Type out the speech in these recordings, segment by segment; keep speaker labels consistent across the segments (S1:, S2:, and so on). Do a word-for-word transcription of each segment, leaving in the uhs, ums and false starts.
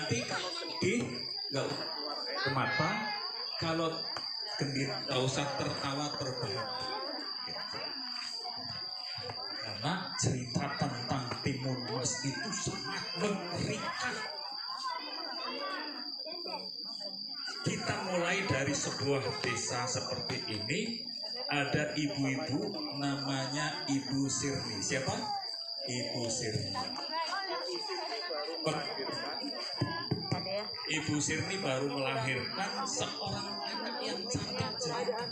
S1: nanti di nggak mata kalau gembira nggak usah tertawa terbahak, karena cerita tentang Timun Mas itu sangat mengerikan. Kita mulai dari sebuah desa seperti ini. Ada ibu-ibu namanya Ibu Sirni. Siapa? Ibu Sirni. Ibu Sirni baru melahirkan seorang anak yang cantik jelita.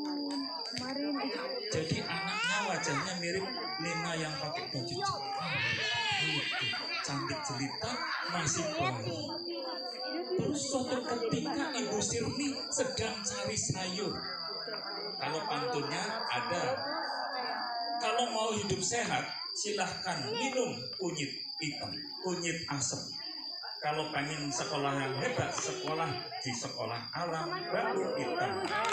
S1: Jadi anaknya wajahnya mirip Nina yang pakai baju Jepang. Cantik jelita, masih bayi. Terus suatu ketika Ibu Sirni sedang cari sayur. Kalau pantunnya ada, kalau mau hidup sehat, silahkan minum kunyit hitam, kunyit asem. Kalau pengen sekolah yang hebat, sekolah di sekolah alam bambu hitam.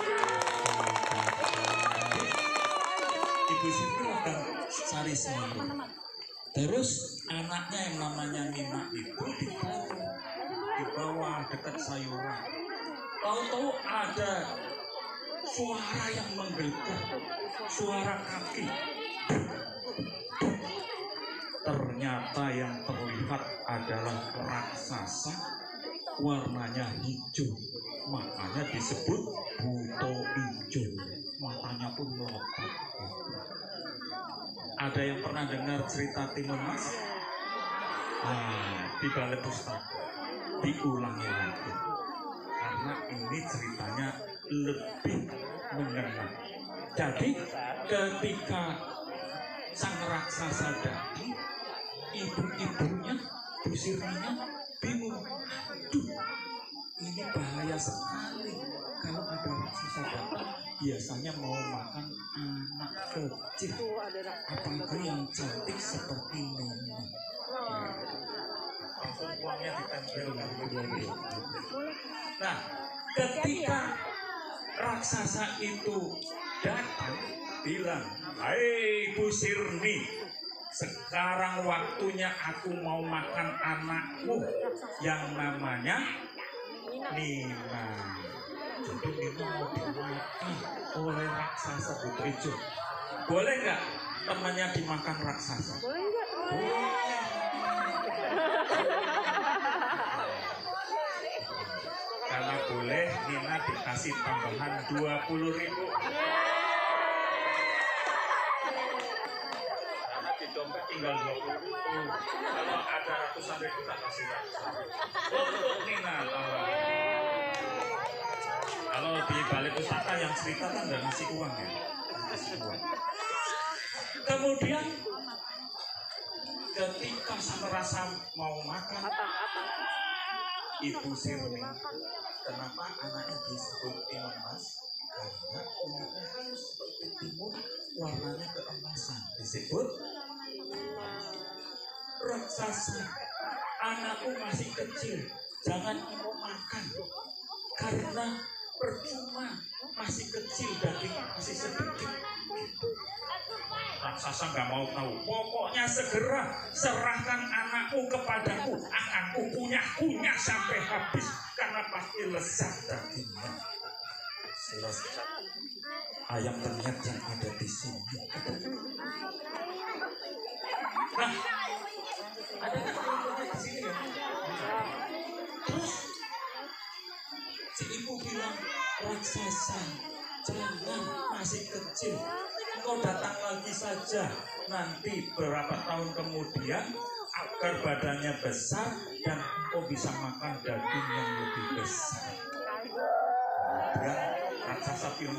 S1: Ibu Siti akan cari sayur. Terus anaknya yang namanya Nina itu ditaruh di bawah dekat sayuran. Tahu-tahu ada suara yang menggelegar, suara kaki. Ternyata yang terlihat adalah raksasa, warnanya hijau, makanya disebut buto hijau. Matanya pun melotot. Ada yang pernah dengar cerita Timun Mas? Nah, di balai pustaka diulangi lagi, karena ini ceritanya lebih mengena. Jadi ketika sang raksasa datang, ibu-ibunya, Bu Sirninya bingung. Aduh, ini bahaya sekali. Kalau ada raksasa datang, biasanya mau makan anak kecil, apalagi yang cantik seperti Nina. Langsung uangnya ditempel. Nah, ketika raksasa itu datang, bilang, "Hai Bu Sirni, sekarang waktunya aku mau makan anakmu yang namanya Nina." Jadi Nina mau dimakan oleh raksasa buto hijau. Boleh nggak temannya dimakan raksasa? Boleh nggak? Boleh. Karena boleh, Nina dikasih tambahan dua puluh ribu. Karena di dompet tinggal dua puluh ribu. Kalau ada ratusan ribu tak kasih ratusan ribu. Untuk Nina tambahan. Kalau di balai pustaka yang cerita kan nggak ngasih uang ya. Ngasih uang. Kemudian ketika merasa mau makan, Ibu Sirni, kenapa anaknya disebut Timun Mas? Karena kulitnya halus seperti timun, warnanya keemasan. Disebut raksasa. Anakku masih kecil, jangan kamu makan, karena percuma, masih kecil, dagingnya masih sedikit. Raksasa nggak mau tahu. Pokoknya segera serahkan anakku kepadaku. Akan kunyah-kunyah sampai habis, karena pasti lezat dagingnya. Selesai. Ayam penyet yang ada di sini. Nah, ada kan ayam penyet di sini ya? Terus si ibu bilang, raksasa, jangan, masih kecil. Engkau datang lagi saja, nanti beberapa tahun kemudian agar badannya besar dan engkau bisa makan daging yang lebih besar. Kemudian raksasa bilang,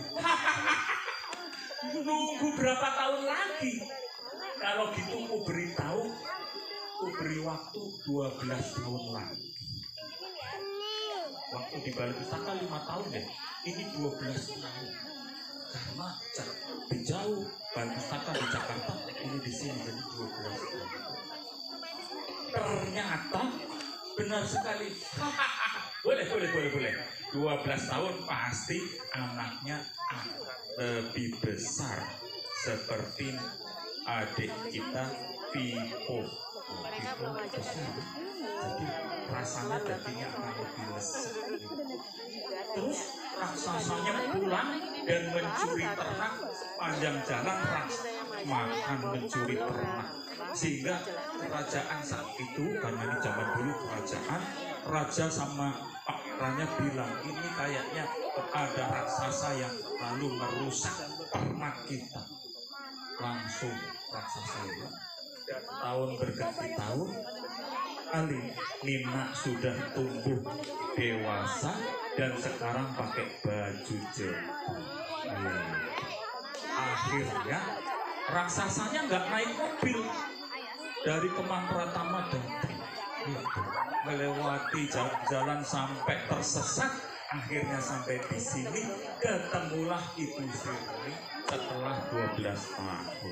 S1: nunggu berapa tahun lagi? Kalau gitu ku beritahu, ku beri waktu dua belas tahun lagi. Waktu di balai pustaka lima tahun deh, ini dua belas tahun. Karena lebih jauh, balai pustaka di Jakarta, ini di sini jadi dua belas tahun. Ternyata benar sekali. boleh, boleh, boleh, boleh. dua belas tahun pasti anaknya lebih besar seperti adik kita Vipo. Vipo besar. Jadi rasanya dagingnya akan lebih lezat. Terus raksasanya pulang dan mencuri ternak panjang jalan, makan mencuri ternak, sehingga kerajaan saat itu, karena ini zaman dulu kerajaan, raja sama pangerannya bilang ini kayaknya ada raksasa yang lalu merusak ternak kita. Langsung raksasa itu tahun berganti tahun, kali Nina sudah tumbuh dewasa dan sekarang pakai baju jilbab. Hmm. Akhirnya raksasanya nggak naik mobil dari Kemang Pratama datang, melewati jalan-jalan sampai tersesat. Akhirnya sampai di sini, ketemulah Ibu Sirni setelah dua belas tahun.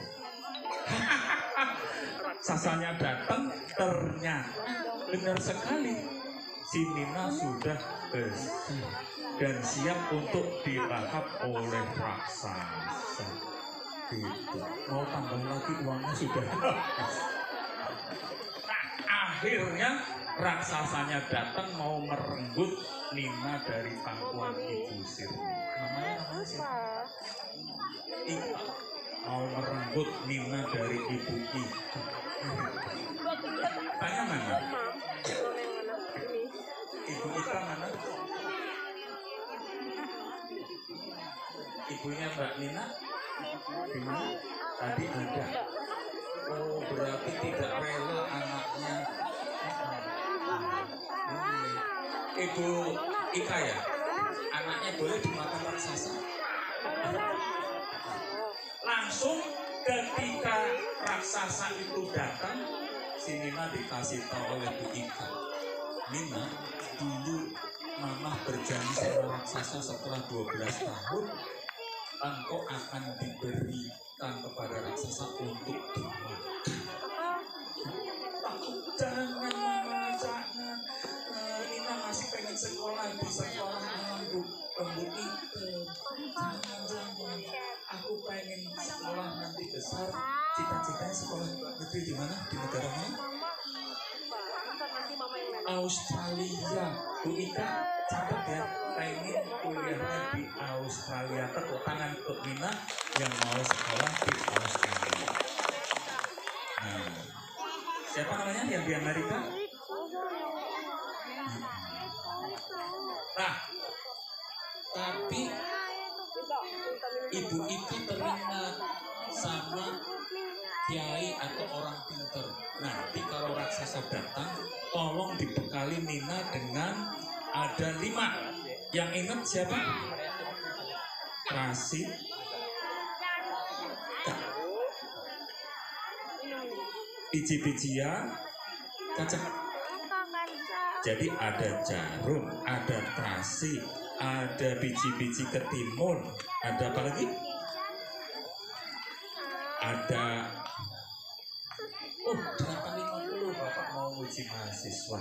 S1: Raksasanya datang, ternyata benar sekali si Nina sudah besar dan siap untuk dilahap oleh raksasa. Gitu. Mau tambah lagi uangnya sudah habis. Nah, akhirnya raksasanya datang mau merenggut Nina dari pangkuan Ibu Sirni. Namanya namanya siapa? Ika. Mau merenggut Nina dari Ibu Ika. Tanya mana? Ibu Ika mana? Ibunya Mbak Nina? Di mana? Tadi ada. Oh, berarti tidak rela anaknya. Hmm. Ibu Ika ya? Anaknya boleh dimakan raksasa? Langsung ketika raksasa itu datang, si Nina dikasih tahu oleh Bu Ika, Nina, dulu Mama berjanji sama raksasa setelah dua belas tahun engkau akan diberikan kepada raksasa untuk dimakan. Jangan Mama, jangan. Uh, Nina masih pengen sekolah di sekolah alam Bu Bu Ika. Jangan, jangan. Aku pengen sekolah nanti besar. Cita-citanya sekolah negeri di mana? Di negara mana? Australia. Bu Ika, catat ya. Pengen kuliahnya di Australia. Tepuk tangan untuk Nina yang mau sekolah di Australia. Nah, siapa namanya yang di Amerika? Nah, tapi Ibu Ika teringat sama kiai atau orang pintar. Nanti kalau raksasa datang, tolong dibekali Nina dengan ada lima. Yang ingat siapa? Rasi, biji-bijian, cacak. Jadi ada jarum, ada terasi, ada biji-biji ketimun, ada apa lagi? Ada oh delapan lima puluh Bapak mau uji mahasiswa.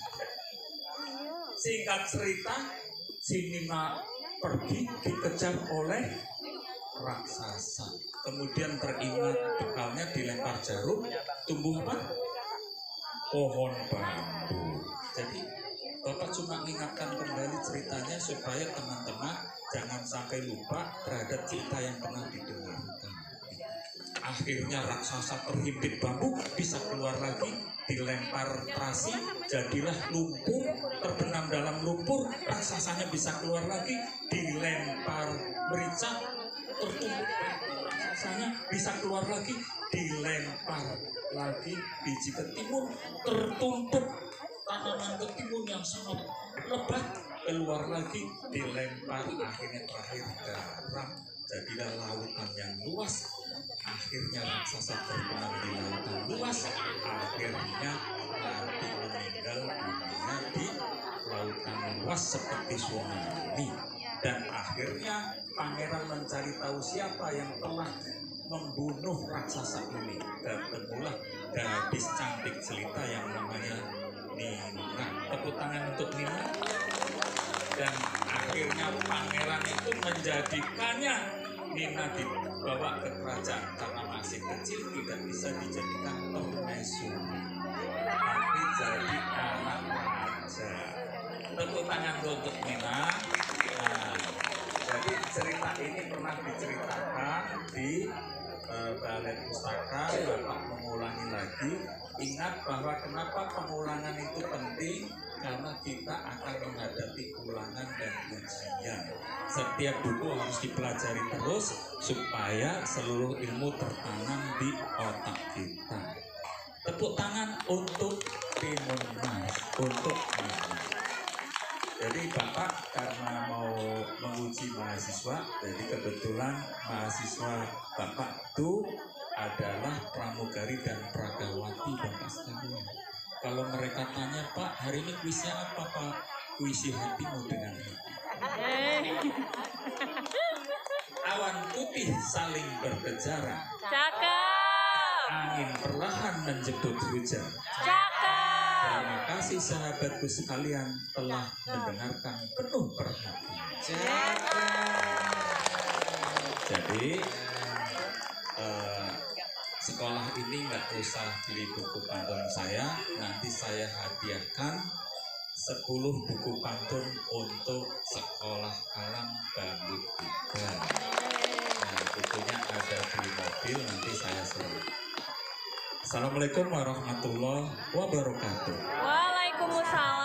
S1: Singkat cerita, si Nina pergi dikejar oleh raksasa. Kemudian teringat bekalnya dilempar jarum, tumbuh apa? Pohon bambu. Jadi Bapak cuma mengingatkan kembali ceritanya supaya teman-teman jangan sampai lupa terhadap cerita yang pernah didengarkan. Akhirnya raksasa terhimpit bambu, bisa keluar lagi, dilempar terasi, jadilah lumpur, terbenam dalam lumpur, raksasanya bisa keluar lagi, dilempar merica, tertumpuk, raksasanya bisa keluar lagi, dilempar lagi biji ketimun, tertumpuk tanaman ketimun yang sangat lebat, keluar lagi, dilempar, akhirnya terakhir garam, jadilah lautan yang luas. Akhirnya raksasa terbenam di lautan luas, akhirnya mati meninggal dunia di lautan luas seperti tsunami. Dan akhirnya pangeran mencari tahu siapa yang telah membunuh raksasa ini. Ketemulah gadis cantik jelita yang namanya Nina. Tepuk tangan untuk Nina. Dan akhirnya pangeran itu menjadikannya Nina dibawa ke kerajaan karena masih kecil, tidak bisa dijadikan permaisuri, tapi jadi anak saja. Tepuk tangan untuk Mina. Nah, jadi cerita ini pernah diceritakan di uh, Balai Pustaka. Bapak mengulangi lagi. Ingat bahwa kenapa pengulangan itu penting, karena kita akan menghadapi ulangan dan ujian. Setiap buku harus dipelajari terus supaya seluruh ilmu tertanam di otak kita. Tepuk tangan untuk Timunmas, untuk Mina. Jadi Bapak karena mau menguji mahasiswa, jadi kebetulan mahasiswa Bapak itu adalah pramugari dan pragawati Bapak sekalian. Kalau mereka tanya, Pak, hari ini kuisnya apa, Pak? Kuisi hatimu dengan hati. Awan putih saling berkejaran.
S2: Cakep.
S1: Angin perlahan menjemput hujan.
S2: Cakep.
S1: Terima kasih sahabatku sekalian telah mendengarkan penuh perhatian. Jadi uh, sekolah ini nggak usah beli buku pantun saya, nanti saya hadiahkan sepuluh buku pantun untuk sekolah alam Bambu tiga. Nah, bukunya ada di mobil, nanti saya suruh. Assalamualaikum warahmatullahi wabarakatuh.
S2: Waalaikumsalam.